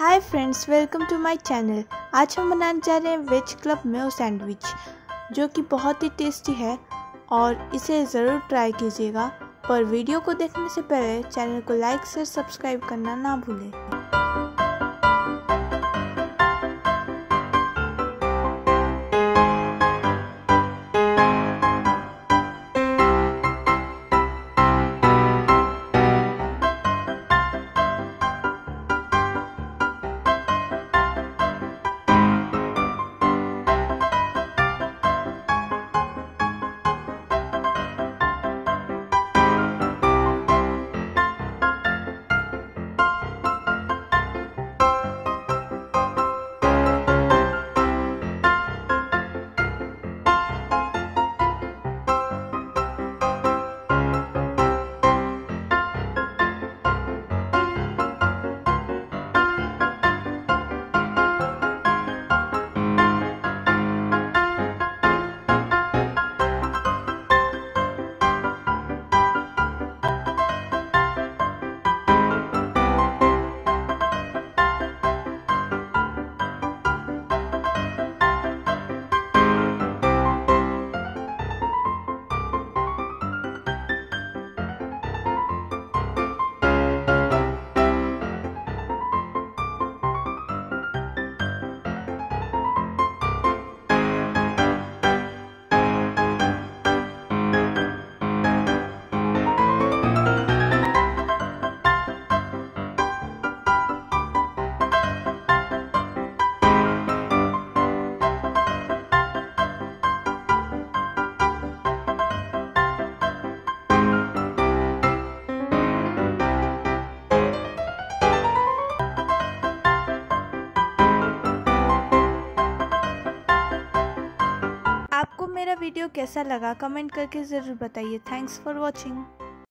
Hi friends, welcome to my channel. आज हम बनाने जा रहे हैं वेज क्लब मेयो सैंडविच, जो कि बहुत ही टेस्टी है और इसे ज़रूर ट्राई कीजिएगा। पर वीडियो को देखने से पहले चैनल को लाइक शेयर सब्सक्राइब करना ना भूलें। आपको मेरा वीडियो कैसा लगा कमेंट करके ज़रूर बताइए। Thanks for watching.